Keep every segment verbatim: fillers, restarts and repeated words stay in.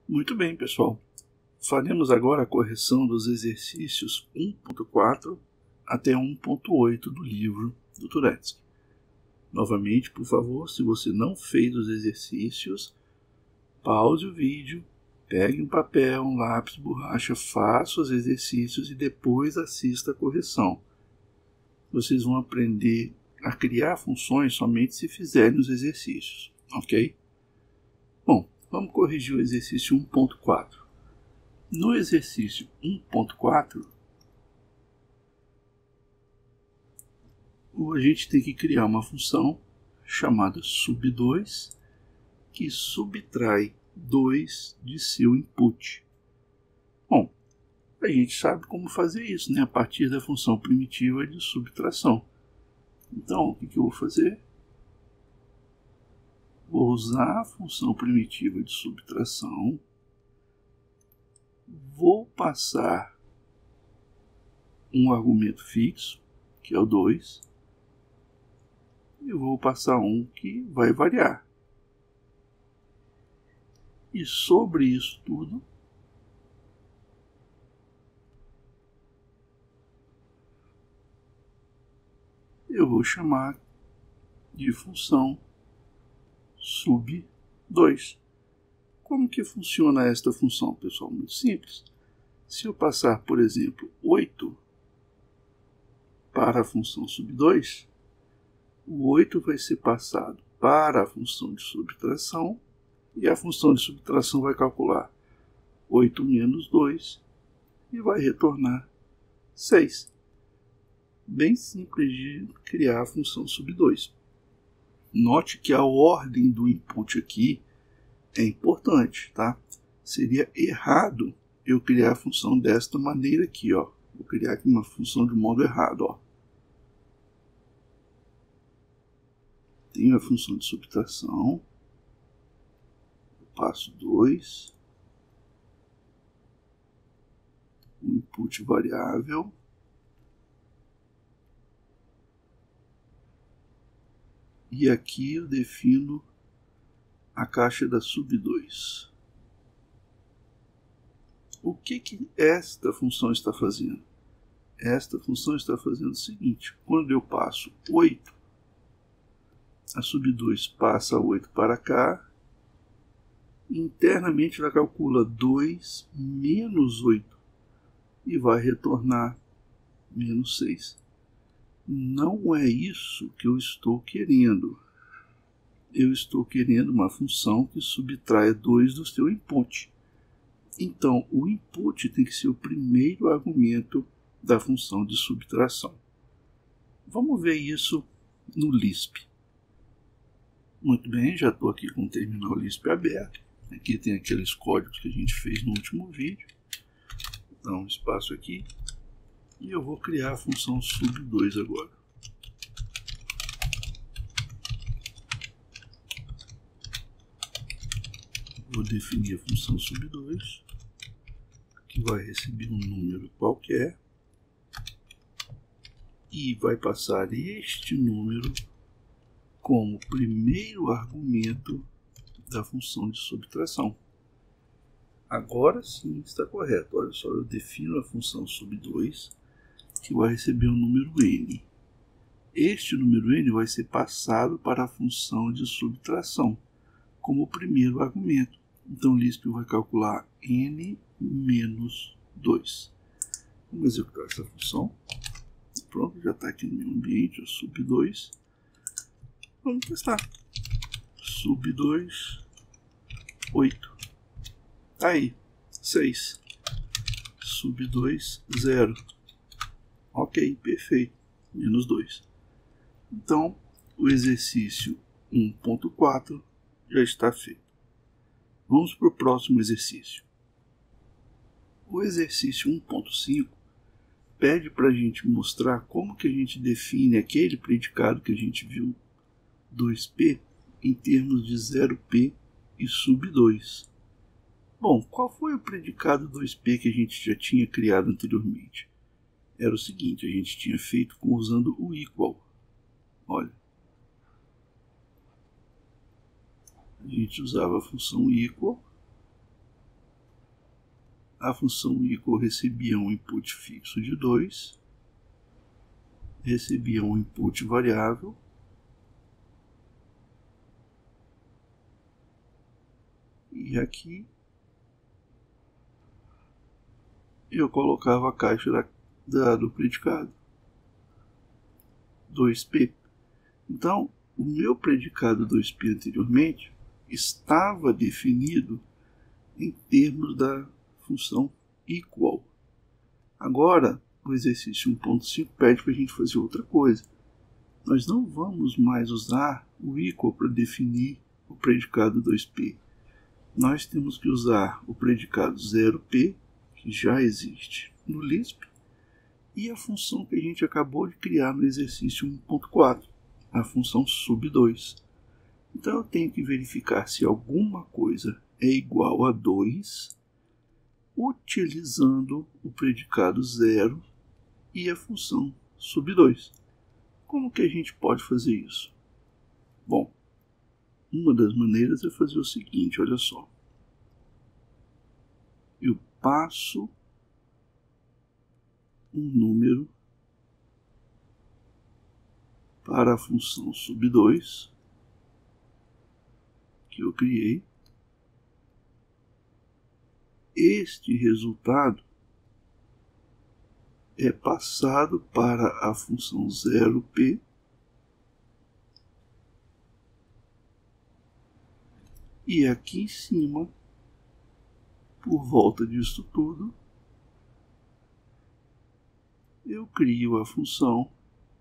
Muito bem, pessoal. Faremos agora a correção dos exercícios um ponto quatro até um ponto oito do livro do Turetsky. Novamente, por favor, se você não fez os exercícios, pause o vídeo, pegue um papel, um lápis, borracha, faça os exercícios e depois assista a correção. Vocês vão aprender a criar funções somente se fizerem os exercícios, ok? Bom, vamos corrigir o exercício um ponto quatro. No exercício um ponto quatro, a gente tem que criar uma função chamada sub dois que subtrai dois de seu input. Bom, a gente sabe como fazer isso, né? A partir da função primitiva de subtração. Então, o que, que eu vou fazer? Vou usar a função primitiva de subtração, vou passar um argumento fixo, que é o dois, e vou passar um que vai variar. E sobre isso tudo, eu vou chamar de função sub dois. Como que funciona esta função, pessoal? Muito simples. Se eu passar, por exemplo, oito para a função sub dois, o oito vai ser passado para a função de subtração e a função de subtração vai calcular oito menos dois e vai retornar seis. Bem simples de criar a função sub dois. Note que a ordem do input aqui é importante, tá? Seria errado eu criar a função desta maneira aqui, ó. Vou criar aqui uma função de modo errado, ó. Tenho a função de subtração, eu passo dois, o input variável, e aqui eu defino a caixa da sub dois. O que que esta função está fazendo? Esta função está fazendo o seguinte: quando eu passo oito, a sub dois passa oito para cá, internamente ela calcula dois menos oito e vai retornar menos seis. Não é isso que eu estou querendo. Eu estou querendo uma função que subtraia dois do seu input. Então, o input tem que ser o primeiro argumento da função de subtração. Vamos ver isso no Lisp. Muito bem, já estou aqui com o terminal Lisp aberto. Aqui tem aqueles códigos que a gente fez no último vídeo. Dá um espaço aqui. E eu vou criar a função sub dois agora. Vou definir a função sub dois, que vai receber um número qualquer e vai passar este número como primeiro argumento da função de subtração. Agora sim está correto. Olha só, eu defino a função sub dois, que vai receber o número n. Este número n vai ser passado para a função de subtração como primeiro argumento. Então, Lisp vai calcular n menos dois. Vamos executar essa função. Pronto, já está aqui no meu ambiente, o sub dois. Vamos testar. sub dois, oito. Tá aí, seis. sub dois, zero. Ok, perfeito. Menos dois. Então, o exercício um ponto quatro já está feito. Vamos para o próximo exercício. O exercício um ponto cinco pede para a gente mostrar como que a gente define aquele predicado que a gente viu, dois p, em termos de zero p e sub dois. Bom, qual foi o predicado dois p que a gente já tinha criado anteriormente? Era o seguinte, a gente tinha feito com, usando o equal. Olha, a gente usava a função equal a função equal recebia um input fixo de dois, recebia um input variável, e aqui eu colocava a caixa da, da, do predicado, dois P. Então, o meu predicado dois P anteriormente estava definido em termos da função equal. Agora, o exercício um ponto cinco pede para a gente fazer outra coisa. Nós não vamos mais usar o equal para definir o predicado dois P. Nós temos que usar o predicado zero P, que já existe no Lisp, e a função que a gente acabou de criar no exercício um ponto quatro, a função sub dois. Então eu tenho que verificar se alguma coisa é igual a dois, utilizando o predicado zero e a função sub dois. Como que a gente pode fazer isso? Bom, uma das maneiras é fazer o seguinte, olha só. Eu passo um número para a função sub dois que eu criei. Este resultado é passado para a função zero P e aqui em cima, por volta disso tudo, eu crio a função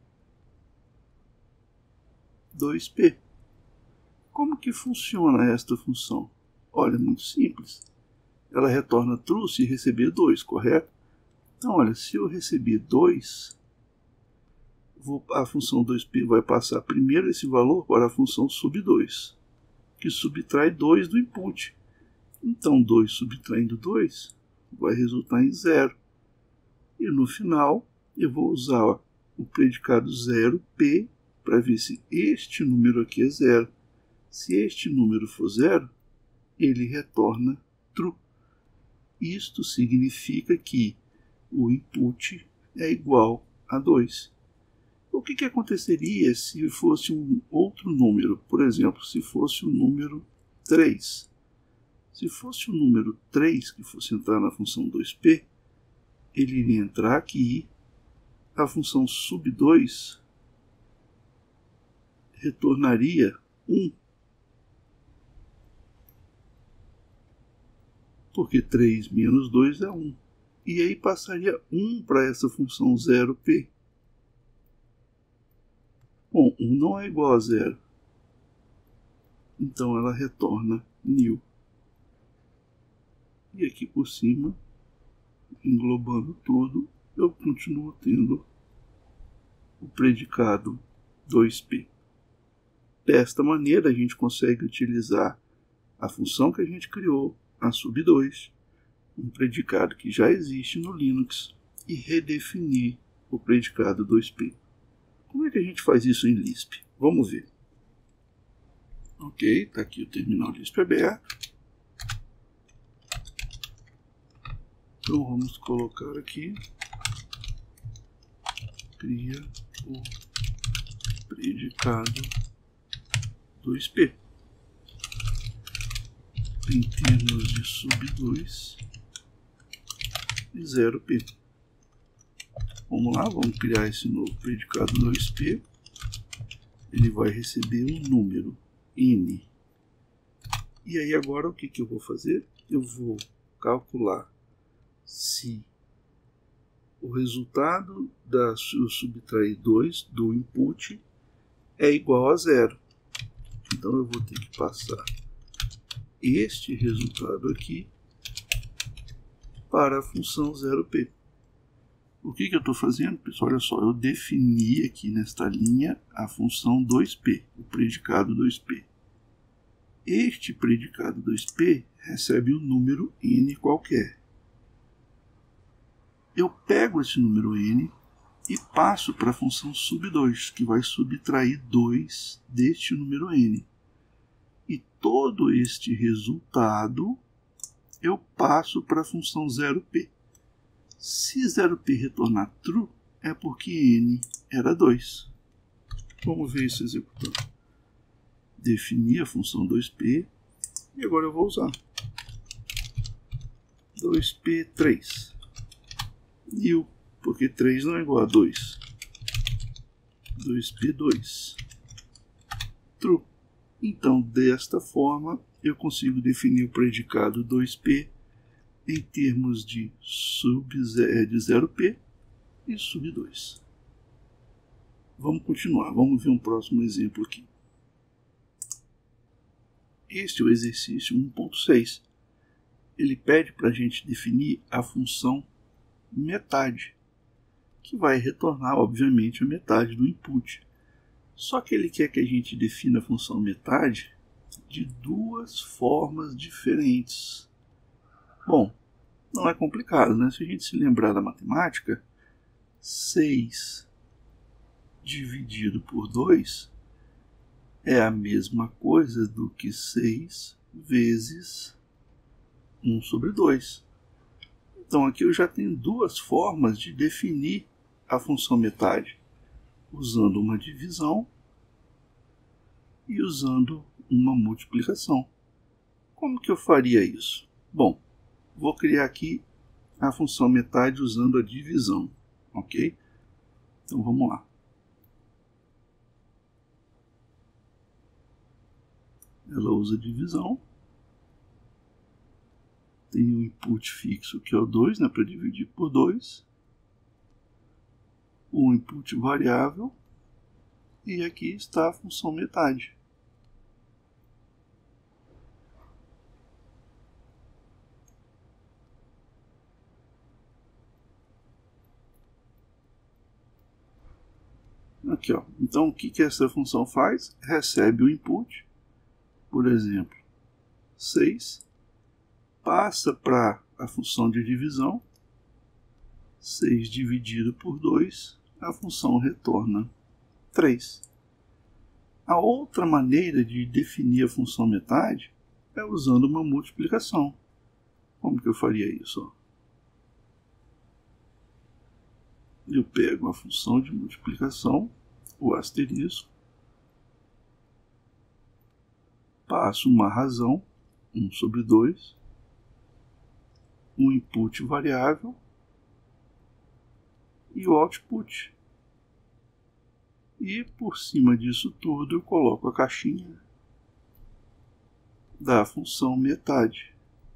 dois P. Como que funciona esta função? Olha, muito simples. Ela retorna true se receber dois, correto? Então, olha, se eu receber dois, vou, a função dois P vai passar primeiro esse valor para a função sub dois, que subtrai dois do input. Então, dois subtraindo dois vai resultar em zero. E no final, eu vou usar o predicado zero P para ver se este número aqui é zero. Se este número for zero, ele retorna true. Isto significa que o input é igual a dois. O que, que aconteceria se fosse um outro número? Por exemplo, se fosse o número três. Se fosse o número três que fosse entrar na função dois P, ele iria entrar aqui, a função sub dois retornaria um. Porque três menos dois é um. E aí passaria um para essa função zero P. Bom, um não é igual a zero. Então ela retorna nil. E aqui por cima, englobando tudo, eu continuo tendo o predicado dois P. Desta maneira a gente consegue utilizar a função que a gente criou, a sub dois, um predicado que já existe no Linux, e redefinir o predicado dois P. Como é que a gente faz isso em Lisp? Vamos ver. Ok, está aqui o terminal Lisp aberto. Então vamos colocar aqui, cria o predicado dois P. Em termos de sub dois e zero P. Vamos lá, vamos criar esse novo predicado dois P. Ele vai receber um número, N. E aí agora o que, que eu vou fazer? Eu vou calcular se o resultado da eu subtrair dois do input é igual a zero. Então eu vou ter que passar este resultado aqui para a função zero P. O que, que eu estou fazendo, pessoal? Olha só, eu defini aqui nesta linha a função dois P, o predicado dois P. Este predicado dois P recebe um número N qualquer. Eu pego esse número N e passo para a função sub dois, que vai subtrair dois deste número N. E todo este resultado eu passo para a função zero p. Se zero p retornar true, é porque n era dois. Vamos ver isso executando. Defini a função dois p e agora eu vou usar dois p três. New, porque três não é igual a dois. dois p dois. True. Então, desta forma, eu consigo definir o predicado dois p em termos de sub de zero p e sub dois. Vamos continuar, vamos ver um próximo exemplo aqui. Este é o exercício um ponto seis. Ele pede para a gente definir a função metade, que vai retornar, obviamente, a metade do input. Só que ele quer que a gente defina a função metade de duas formas diferentes. Bom, não é complicado, né? Se a gente se lembrar da matemática, seis dividido por dois é a mesma coisa do que seis vezes um sobre dois. Então aqui eu já tenho duas formas de definir a função metade, usando uma divisão e usando uma multiplicação. Como que eu faria isso? Bom, vou criar aqui a função metade usando a divisão, ok? Então vamos lá. Ela usa divisão. Tem um input fixo que é o dois, né, para dividir por dois. Um input variável. E aqui está a função metade. Aqui, ó. Então, o que, que essa função faz? Recebe o input, por exemplo, seis, passa para a função de divisão, seis dividido por dois, a função retorna três. A outra maneira de definir a função metade é usando uma multiplicação. Como que eu faria isso? Ó? Eu pego a função de multiplicação, o asterisco, passo uma razão, um sobre dois, um input variável e o output. E por cima disso tudo eu coloco a caixinha da função metade.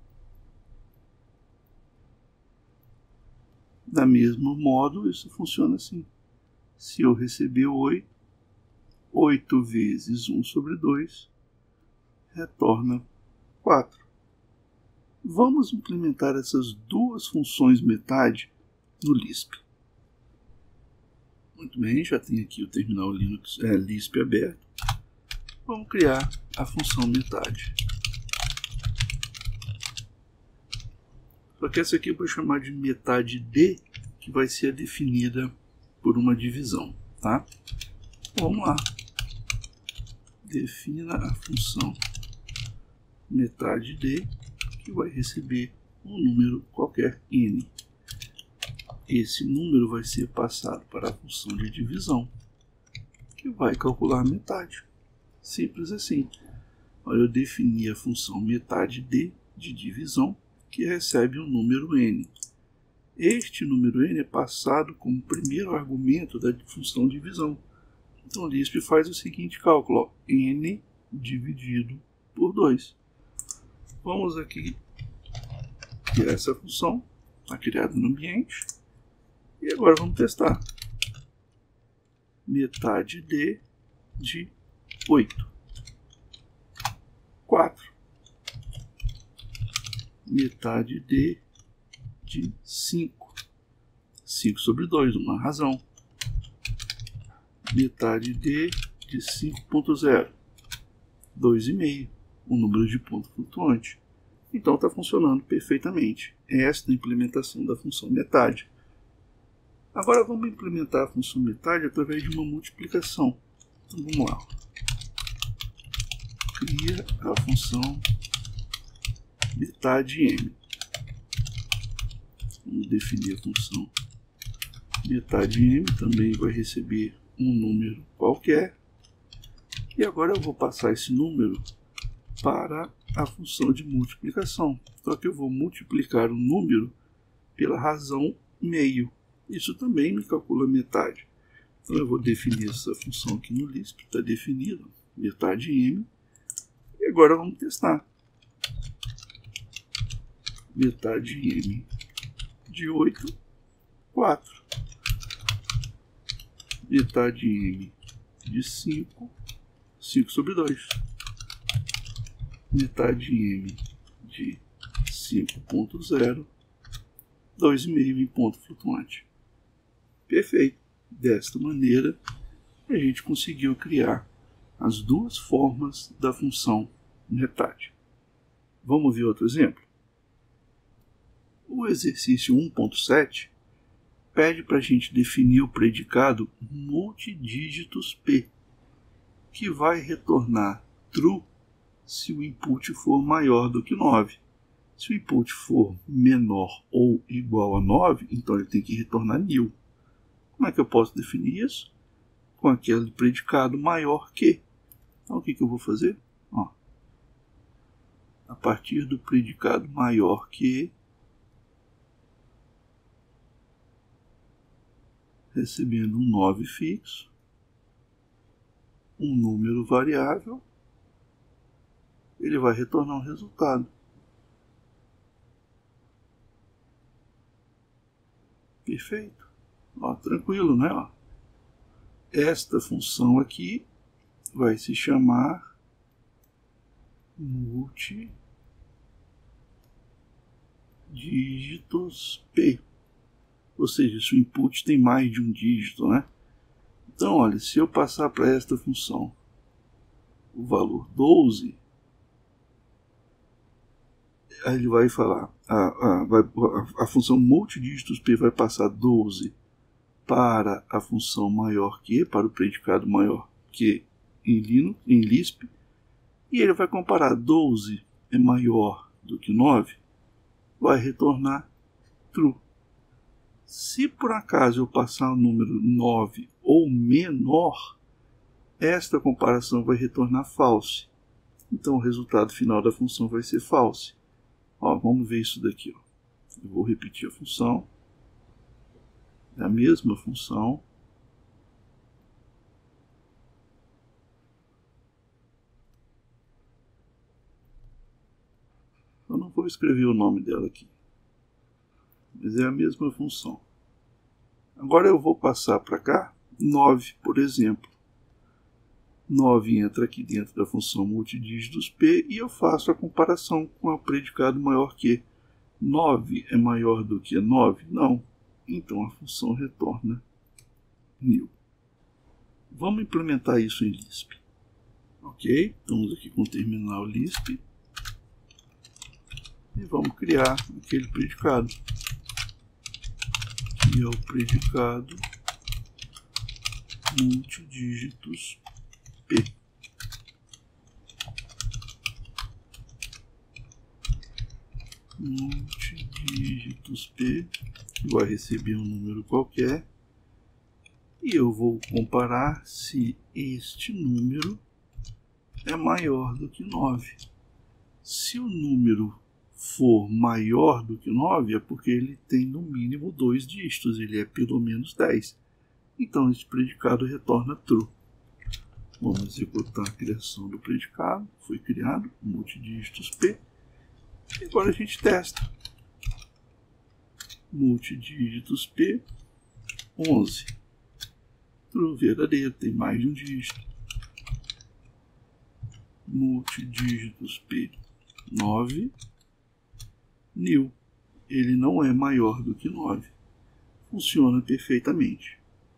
Da mesmo modo, isso funciona assim. Se eu receber oito, oito vezes um sobre dois retorna quatro. Vamos implementar essas duas funções metade no Lisp. Muito bem, já tem aqui o terminal Linux, é, Lisp aberto. Vamos criar a função metade. Só que essa aqui eu vou chamar de metade D, que vai ser definida por uma divisão, tá? Vamos lá. Defina a função metade D, que vai receber um número qualquer n. Esse número vai ser passado para a função de divisão, que vai calcular metade. Simples assim. Eu defini a função metade D de divisão, que recebe um número n. Este número n é passado como primeiro argumento da função divisão. Então o Lisp faz o seguinte cálculo, ó, n dividido por dois. Vamos aqui criar essa função, está criada no ambiente, e agora vamos testar. Metade D de oito. quatro. Metade D de cinco. cinco sobre dois, uma razão. Metade D de cinco ponto zero. dois vírgula cinco, um número de ponto flutuante. Então está funcionando perfeitamente. Esta é a implementação da função metade. Agora vamos implementar a função metade através de uma multiplicação. Então vamos lá. Cria a função metade m. Vamos definir a função metade m, também vai receber um número qualquer. E agora eu vou passar esse número para a função de multiplicação. Só que eu vou multiplicar o número pela razão meio. Isso também me calcula metade. Então eu vou definir essa função aqui no Lisp, está definido, metade m. E agora vamos testar. Metade m de oito, quatro. Metade m de cinco, cinco sobre dois. Metade m de cinco ponto zero, dois vírgula cinco em ponto flutuante. Perfeito. Desta maneira, a gente conseguiu criar as duas formas da função metade. Vamos ver outro exemplo? O exercício um ponto sete pede para a gente definir o predicado multidígitos P, que vai retornar true se o input for maior do que nove. Se o input for menor ou igual a nove, então ele tem que retornar nil. Como é que eu posso definir isso? Com aquele predicado maior que. Então o que, que eu vou fazer? Ó, a partir do predicado maior que, recebendo um nove fixo, um número variável, ele vai retornar um resultado. Perfeito. Ó, tranquilo, né? Ó. Esta função aqui vai se chamar multidígitos P. Ou seja, se o input tem mais de um dígito, né? Então, olha, se eu passar para esta função o valor doze, aí ele vai falar, a, a, vai, a, a função multidígitos P vai passar doze para a função maior que, para o predicado maior que em Linux, em Lisp, e ele vai comparar doze é maior do que nove, vai retornar true. Se por acaso eu passar o número nove ou menor, esta comparação vai retornar false. Então o resultado final da função vai ser false. Ó, vamos ver isso daqui. Ó. Eu vou repetir a função. É a mesma função. Eu não vou escrever o nome dela aqui. Mas é a mesma função. Agora eu vou passar para cá nove, por exemplo. nove entra aqui dentro da função multidígitos P e eu faço a comparação com o predicado maior que. nove é maior do que nove? Não. Então a função retorna nil. Vamos implementar isso em Lisp. Ok? Estamos aqui com o terminal Lisp. E vamos criar aquele predicado. Que é o predicado multidígitos P. Multidígitos P, que vai receber um número qualquer, e eu vou comparar se este número é maior do que nove. Se o número for maior do que nove, é porque ele tem no mínimo dois dígitos, ele é pelo menos dez. Então esse predicado retorna true. Vamos executar a criação do predicado. Foi criado, multidígitos P. E agora a gente testa. Multidígitos P, onze. True, verdadeiro, tem mais de um dígito. Multidígitos P, nove. Nil, ele não é maior do que nove. Funciona perfeitamente.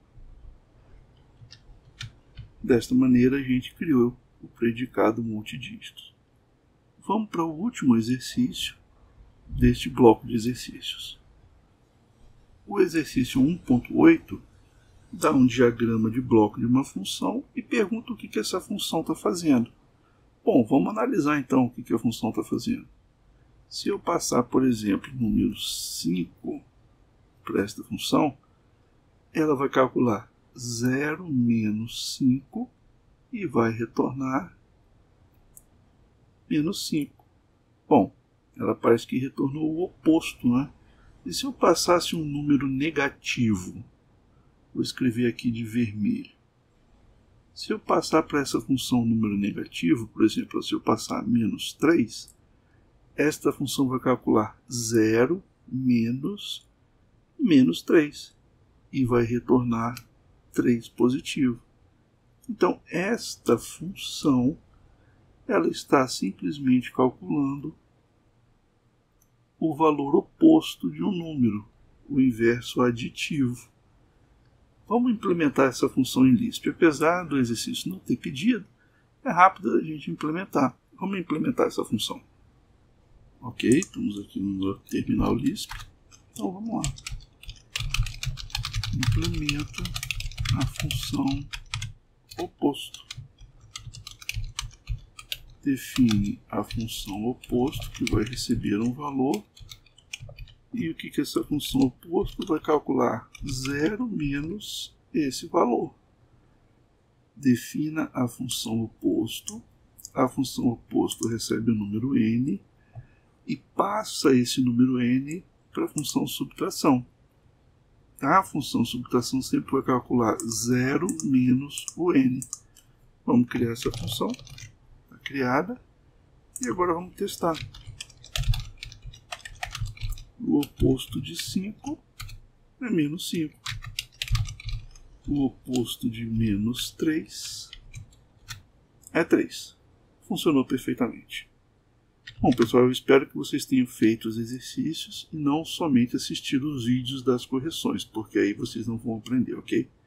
Desta maneira a gente criou o predicado multidígitos. Vamos para o último exercício deste bloco de exercícios. O exercício um ponto oito dá um diagrama de bloco de uma função e pergunta o que, que essa função está fazendo. Bom, vamos analisar então o que, que a função está fazendo. Se eu passar, por exemplo, o número cinco para esta função, ela vai calcular zero menos cinco e vai retornar menos cinco. Bom, ela parece que retornou o oposto, né? E se eu passasse um número negativo? Vou escrever aqui de vermelho. Se eu passar para essa função um número negativo, por exemplo, se eu passar menos três, esta função vai calcular zero menos menos três e vai retornar três positivo. Então, esta função ela está simplesmente calculando o valor oposto de um número, o inverso aditivo. Vamos implementar essa função em Lisp. Apesar do exercício não ter pedido, é rápido a gente implementar. Vamos implementar essa função. Ok, estamos aqui no terminal Lisp. Então vamos lá. Implementa a função oposto. Define a função oposto, que vai receber um valor. E o que, que essa função oposto vai calcular? Zero menos esse valor. Defina a função oposto. A função oposto recebe o número n e passa esse número n para a função subtração. A função subtração sempre vai calcular zero menos o n. Vamos criar essa função. Está criada. E agora vamos testar. O oposto de cinco é menos cinco. O oposto de menos três é três. Funcionou perfeitamente. Bom, pessoal, eu espero que vocês tenham feito os exercícios e não somente assistido os vídeos das correções, porque aí vocês não vão aprender, ok?